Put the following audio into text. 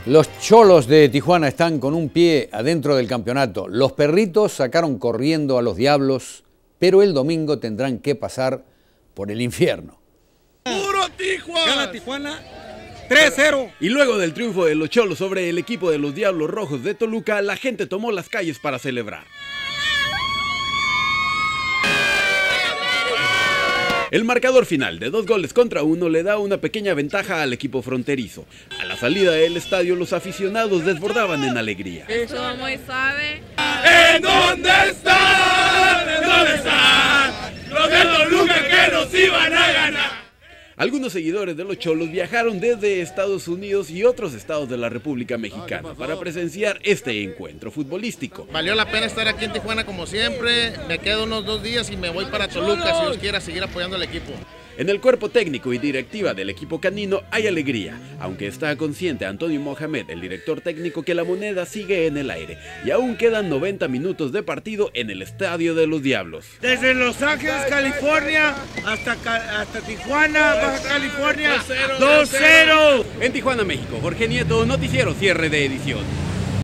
Los Cholos de Tijuana están con un pie adentro del campeonato. Los Perritos sacaron corriendo a los Diablos, pero el domingo tendrán que pasar por el infierno. ¡Puro Tijuana! Gana Tijuana 3-0. Y luego del triunfo de los Cholos sobre el equipo de los Diablos Rojos de Toluca, la gente tomó las calles para celebrar. El marcador final de 2-1 le da una pequeña ventaja al equipo fronterizo. A la salida del estadio, los aficionados desbordaban en alegría. Eso muy suave. ¿En dónde están? ¿En dónde están? Los de Toluca que nos iban a ganar. Algunos seguidores de los Cholos viajaron desde Estados Unidos y otros estados de la República Mexicana para presenciar este encuentro futbolístico. Valió la pena estar aquí en Tijuana como siempre, me quedo unos 2 días y me voy para Toluca si Dios quiera seguir apoyando al equipo. En el cuerpo técnico y directiva del equipo canino hay alegría, aunque está consciente Antonio Mohamed, el director técnico, que la moneda sigue en el aire y aún quedan 90 minutos de partido en el Estadio de los Diablos. Desde Los Ángeles, California, hasta Tijuana, Baja California, 2-0. En Tijuana, México, Jorge Nieto, noticiero cierre de edición.